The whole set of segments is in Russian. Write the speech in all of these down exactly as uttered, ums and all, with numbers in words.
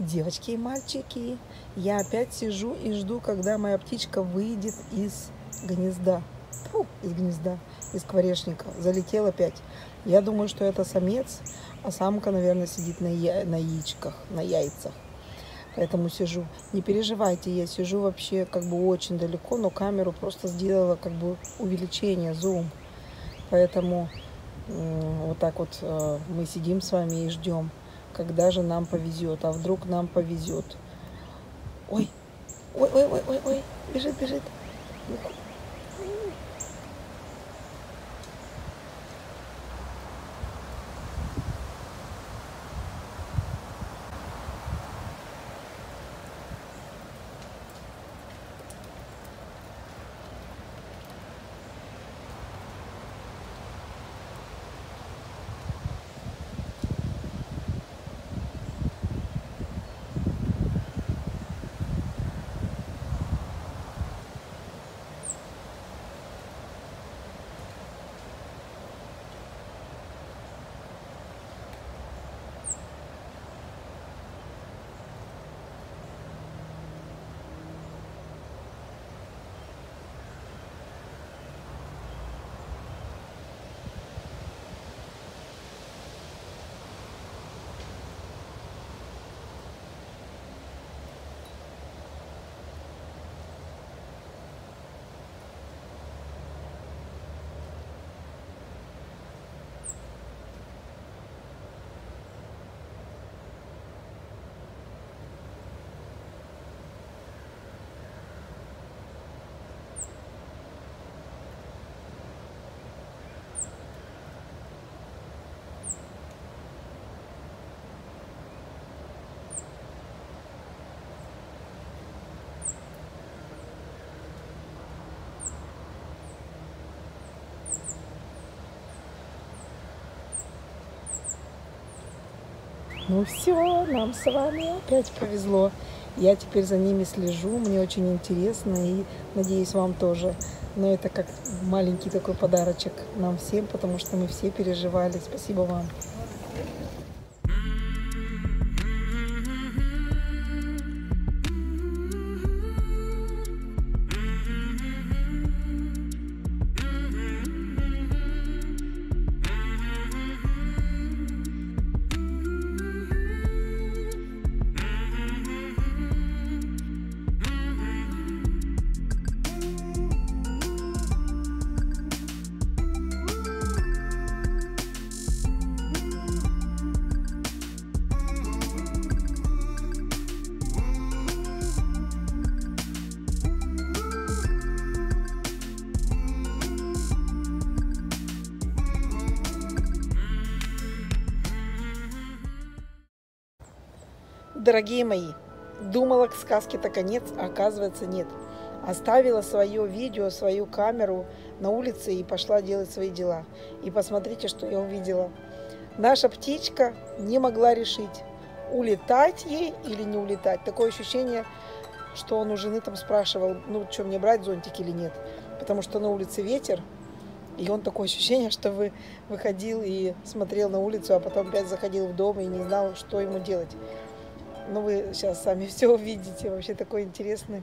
Девочки и мальчики, я опять сижу и жду, когда моя птичка выйдет из гнезда. Фу, из гнезда, из скворечника. Залетел опять. Я думаю, что это самец, а самка, наверное, сидит на, я... на яичках, на яйцах. Поэтому сижу. Не переживайте, я сижу вообще как бы очень далеко, но камеру просто сделала как бы увеличение, зум. Поэтому вот так вот мы сидим с вами и ждем, когда же нам повезет. А вдруг нам повезет? Ой, ой, ой, ой, ой, ой, бежит, бежит. Ну все, нам с вами опять повезло. Я теперь за ними слежу, мне очень интересно и надеюсь, вам тоже. Но это как маленький такой подарочек нам всем, потому что мы все переживали. Спасибо вам. Дорогие мои, думала, к сказке-то конец, а оказывается нет. Оставила свое видео, свою камеру на улице и пошла делать свои дела. И посмотрите, что я увидела. Наша птичка не могла решить, улетать ей или не улетать. Такое ощущение, что он у жены там спрашивал, ну что, мне брать зонтик или нет. Потому что на улице ветер, и он такое ощущение, что вы выходил и смотрел на улицу, а потом опять заходил в дом и не знал, что ему делать. Ну, вы сейчас сами все увидите. Вообще такой интересный.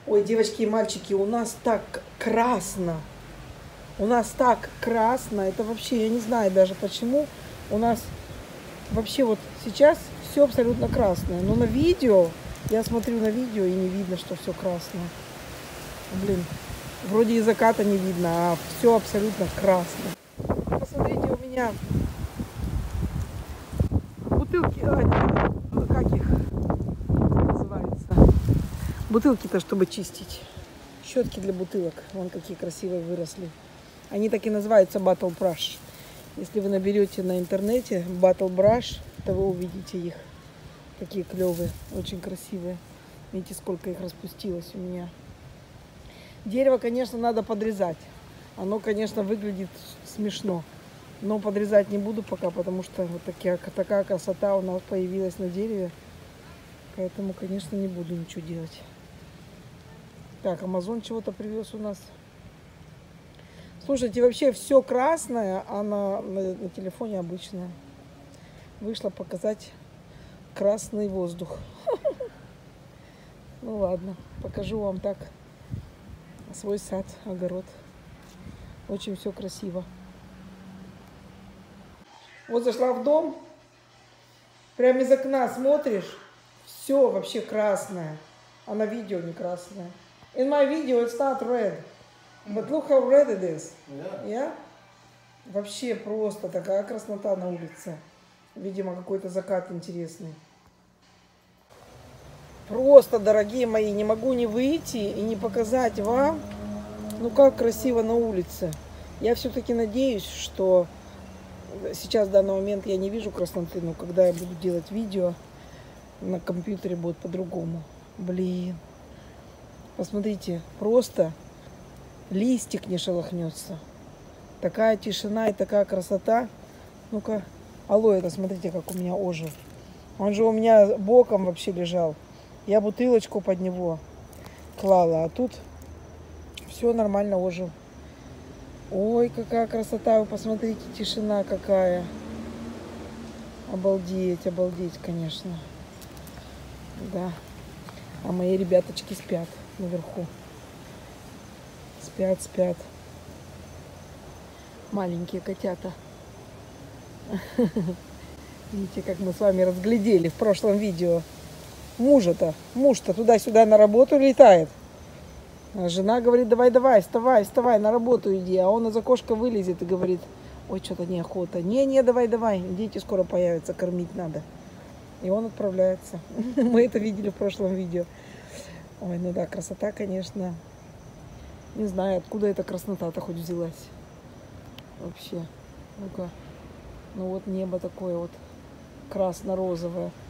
Ой, девочки и мальчики, у нас так красно. У нас так красно. Это вообще, я не знаю даже почему. У нас вообще вот сейчас все абсолютно красное. Но на видео, я смотрю на видео и не видно, что все красное. Блин, вроде и заката не видно, а все абсолютно красное. Посмотрите, у меня бутылки, а, как их называется? Бутылки-то, чтобы чистить. Щетки для бутылок. Вон какие красивые выросли. Они так и называются Battle Brush. Если вы наберете на интернете Battle Brush, то вы увидите их. Такие клевые, очень красивые. Видите, сколько их распустилось у меня. Дерево, конечно, надо подрезать. Оно, конечно, выглядит смешно. Но подрезать не буду пока, потому что вот такая, такая красота у нас появилась на дереве. Поэтому, конечно, не буду ничего делать. Так, Амазон чего-то привез у нас. Слушайте, вообще все красное, а на, на, на телефоне обычное. Вышла показать красный воздух. Ну ладно, покажу вам так свой сад, огород. Очень все красиво. Вот зашла в дом, прямо из окна смотришь, все вообще красное, а на видео не красное. In my video it's not red, but look how red it is. Yeah. Yeah? Вообще просто такая краснота на улице. Видимо, какой-то закат интересный. Просто, дорогие мои, не могу не выйти и не показать вам, ну как красиво на улице. Я все-таки надеюсь, что сейчас в данный момент я не вижу красноты, но когда я буду делать видео, на компьютере будет по-другому. Блин. Посмотрите, просто листик не шелохнется. Такая тишина и такая красота. Ну-ка, алоэ-то смотрите, как у меня ожил. Он же у меня боком вообще лежал. Я бутылочку под него клала, а тут все нормально ожил. Ой, какая красота, вы посмотрите, тишина какая. Обалдеть, обалдеть, конечно. Да. А мои ребяточки спят наверху. Спят, спят. Маленькие котята. Видите, как мы с вами разглядели в прошлом видео. Мужа-то, муж-то туда-сюда на работу летает. А жена говорит, давай-давай, вставай, вставай, на работу иди. А он из окошка вылезет и говорит, ой, что-то неохота. Не-не, давай-давай, дети скоро появятся, кормить надо. И он отправляется. Мы это видели в прошлом видео. Ой, ну да, красота, конечно. Не знаю, откуда эта краснота-то хоть взялась. Вообще. Ну-ка. Ну вот небо такое вот красно-розовое.